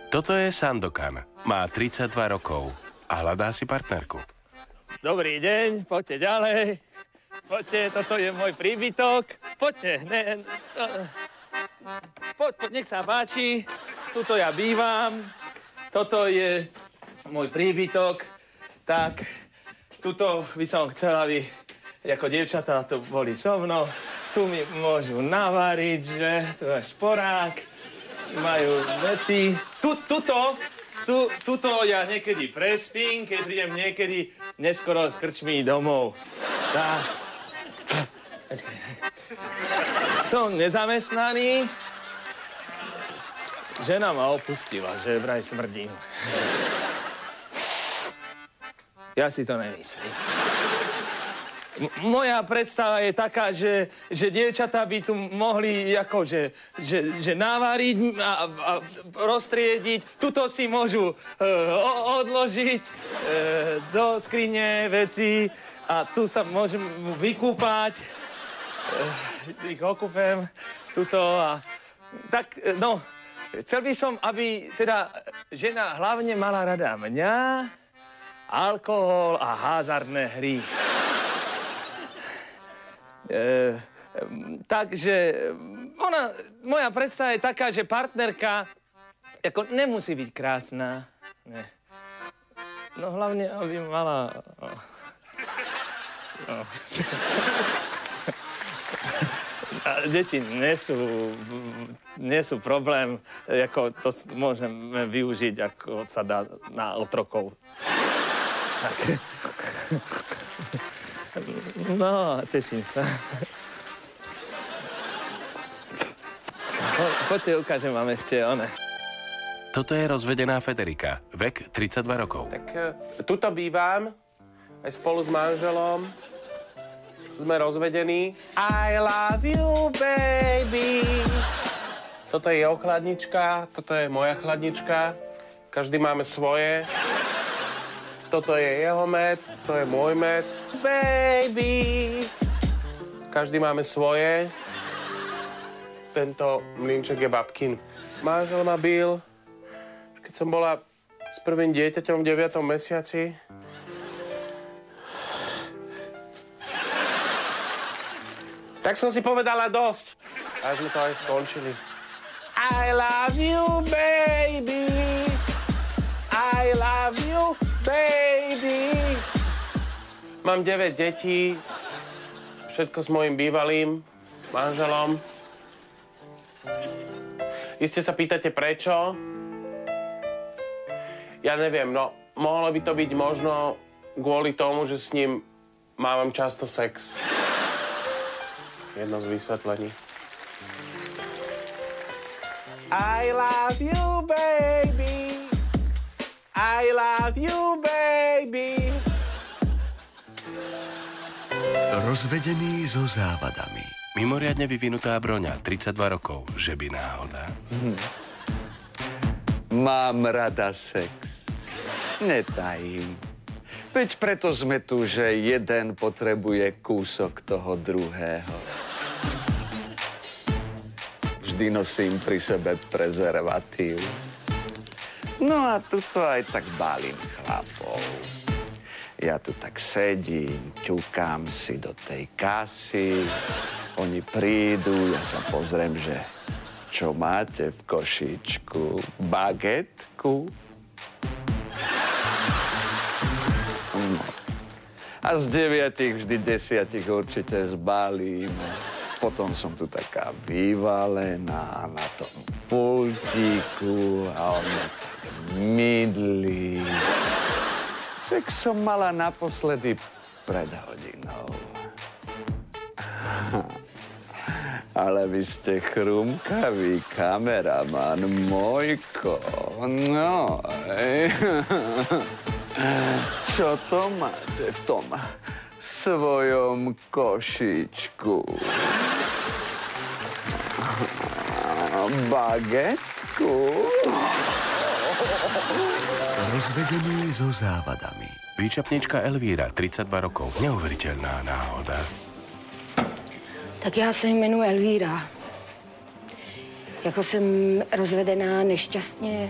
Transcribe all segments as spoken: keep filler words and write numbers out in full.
Toto je Sandokan. Má tridsaťdva rokov a hľadá si partnerku. Dobrý deň, poďte ďalej. Poďte, toto je môj príbytok. Poďte, ne, ne, poď, poď, nech sa páči. Tuto ja bývam. Toto je môj príbytok. Tak, tuto by som chcela, aby ako dievčatá tu boli so mnou. Tu mi môžu navariť, že? Tu je šporák. Majú veci. Tu, tuto, tu, tuto ja niekedy prespím, keď prídem niekedy neskoro s krčmi domov. Tak. Som nezamestnaný. Žena ma opustila, že vraj smrdím. Ja si to nemyslím. M- moja predstava je taká, že, že dievčatá by tu mohli akože, že, že navariť a, a roztriediť. Tuto si môžu uh, odložiť uh, do skrine veci a tu sa môžem vykúpať. Uh, ich okúpem tuto a tak, no, chcel by som, aby teda žena hlavne mala rada mňa, alkohol a hazardné hry. E, takže ona, moja predstava je taká, že partnerka ako nemusí byť krásna. Ne. No hlavne, aby mala... No. No. Deti nie sú, nie sú problém, ako to môžeme využiť, ako sa dá na otrokov. Tak. No, teším sa. Po, poďte, ukážem vám ešte one. Toto je rozvedená Federika, vek tridsaťdva rokov. Tak tuto bývam, aj spolu s manželom. Sme rozvedení. I love you, baby. Toto je jeho chladnička, toto je moja chladnička. Každý máme svoje. Toto je jeho med, to je môj med. Baby. Každý máme svoje. Tento mlynček je babkin. Manžel ma bil, keď som bola s prvým dieťaťom v deviatom mesiaci. Tak som si povedala dosť. A sme to aj skončili. I love you, baby. I love you, baby. Mám deväť detí. Všetko s mojím bývalým manželom. Iste sa pýtate prečo? Ja neviem, no mohlo by to byť možno kvôli tomu, že s ním mávam často sex. Jedno z vysvetlení. I love you, baby. I love you, baby. Rozvedený so závadami. Mimoriadne vyvinutá Broňa, tridsaťdva rokov, že by náhoda. Hm. Mám rada sex. Netajím. Veď preto sme tu, že jeden potrebuje kúsok toho druhého. Vždy nosím pri sebe prezervatív. No a tuto aj tak balím chlapov. Ja tu tak sedím, ťukám si do tej kasy. Oni prídu, ja sa pozriem, že čo máte v košíčku? Bagetku? No. A z deviatich vždy desiatich určite zbalím. Potom som tu taká vyvalená na tom pultíku a on ma tak mydlí. Sex som mala naposledy pred hodinou. Ale vy ste chrumkavý kameraman, Mojko. No, ej. Čo to máte v tom svojom košíčku? Bagetku? Rozvedený so závadami. Výčapnička Elvíra, tridsaťdva rokov. Neuveriteľná náhoda. Tak já se jmenuji Elvíra. Jako jsem rozvedená nešťastně.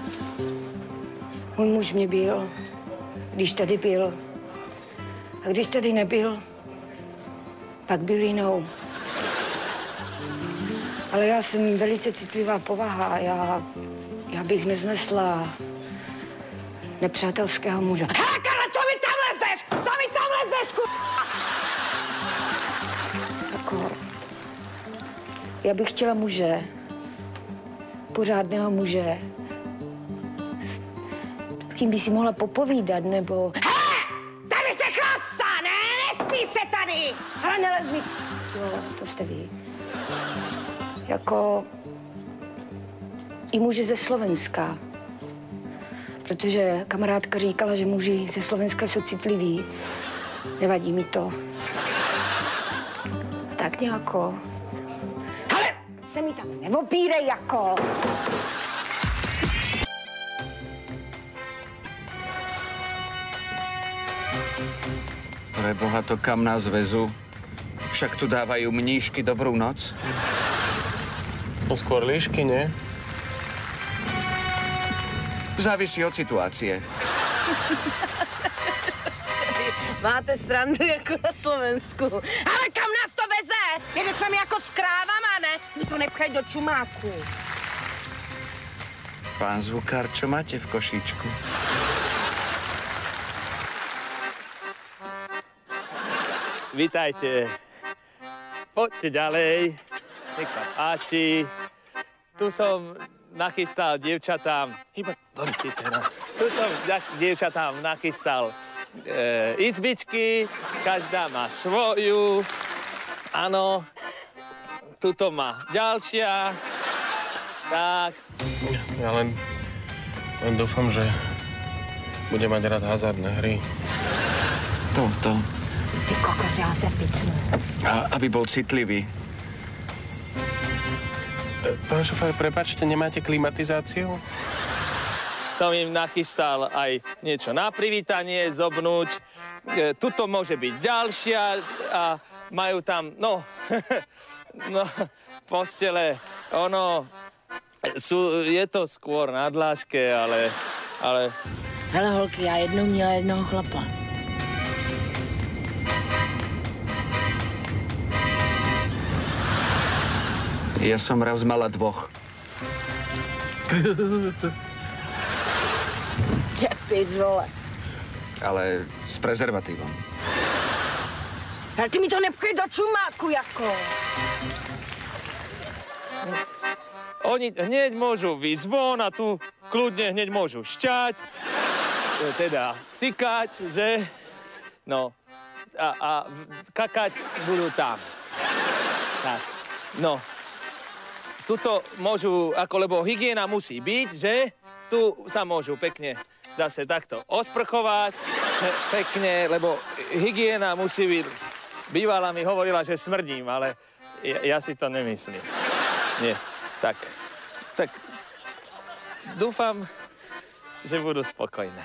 Můj muž mě byl, když tady byl. A když tady nebyl, pak byl jinou. Ale já jsem velice citlivá povaha. Já, já bych neznesla nepřátelského muže. Hele, Karla, co mi tam lezeš? Co mi tam lezeš, ku... Jako... Já bych chtěla muže. Pořádného muže. S kým by si mohla popovídat, nebo... Hele! Tady se chlastá, ne? Nespí se tady! Hele, nelez mi... Jo, to jste vy. Jako... I muže ze Slovenska. Protože kamarádka říkala, že muži ze Slovenska jsou citliví. Nevadí mi to. Tak nějako. Hele, se mi tam neopírej jako. Preboha, to kam nás vezú? Však tu dávajú mníšky dobrú noc. No skôr líšky, nie? Závisí od situácie. Máte srandu jako na Slovensku. Ale kam nás to veze? Jede s nami jako s krávama, ne? My to nepchaj do čumáku. Pán zvukár, čo máte v košíčku? Vítajte. Poďte ďalej. Nech sa páči. Tu som nachystal dievčatám, iba do ruky teraz. Tu som dievčatám nachystal e, izbičky, každá má svoju. Áno, tuto má ďalšia. Tak. Ja len, len dúfam, že bude mať rád hazardné hry. To, to. Ty kokos, já se picnu. A aby bol citlivý. Pán šofér, prepáčte, nemáte klimatizáciu? Som im nachystal aj niečo na privítanie, zobnúť. E, tuto môže byť ďalšia a majú tam, no, no, postele, ono, sú, je to skôr na dláške, ale, ale... Hele holky, já jednou měla jednoho chlapa. Ja som raz mala dvoch. Čepic, vole. Ale s prezervatívom. Ale ty mi to nepchej do čumáku, jako. Oni hneď môžu výjsť von a tu kľudne hneď môžu šťať, teda cikať, že? No, a, a kakať budú tam. Tak, no. Tuto môžu, ako, lebo hygiena musí byť, že? Tu sa môžu pekne zase takto osprchovať, pekne, lebo hygiena musí byť. Bývala mi hovorila, že smrdím, ale ja, ja si to nemyslím. Nie, tak, tak dúfam, že budú spokojné.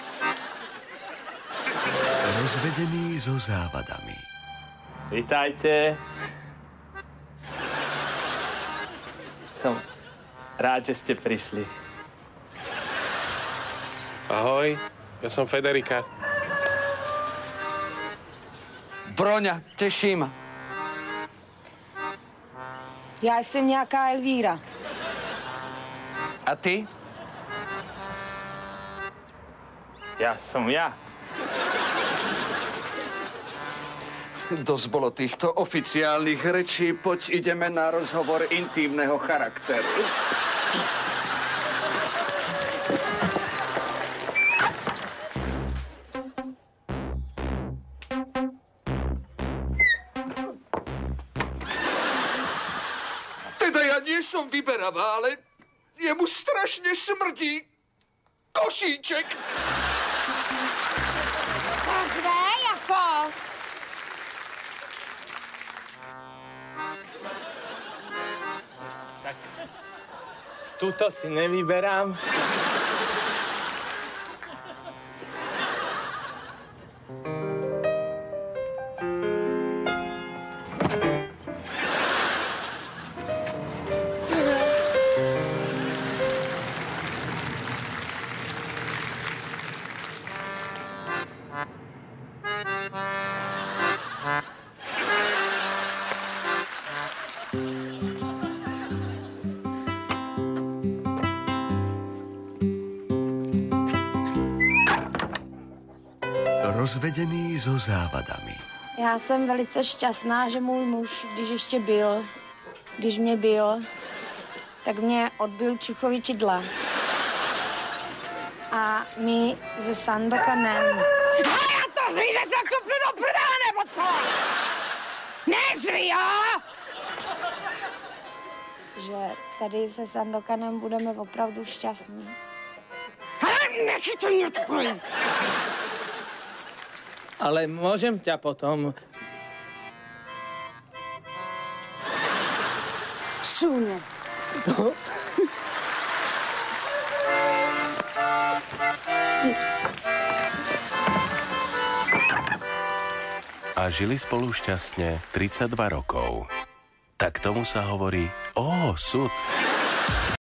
Rozvedení so závadami. Vítajte. Som rád, že ste prišli. Ahoj, ja som Federika. Broňa, teší ma. Já jsem nějaká Elvíra. A ty? Ja som ja. Dosť bolo týchto oficiálnych rečí, poď ideme na rozhovor intímneho charakteru. Teda ja nie som vyberavá, ale jemu strašne smrdí košíček. Tak kde, jako? Tuto si nevyberám. rozvedený so závadami. Já jsem velice šťastná, že můj muž, když ještě byl, když mě byl, tak mě odbil Čuchovičidla. A my se Sandokanem... A já to zví, že se klupnu do prdele, nebo co? Nezví, jo? že tady se Sandokanem budeme opravdu šťastní. Ale nechci to netkoj. Ale môžem ťa potom... Šuně. A žili spolu šťastne tridsaťdva rokov. Tak tomu sa hovorí, ó, súd.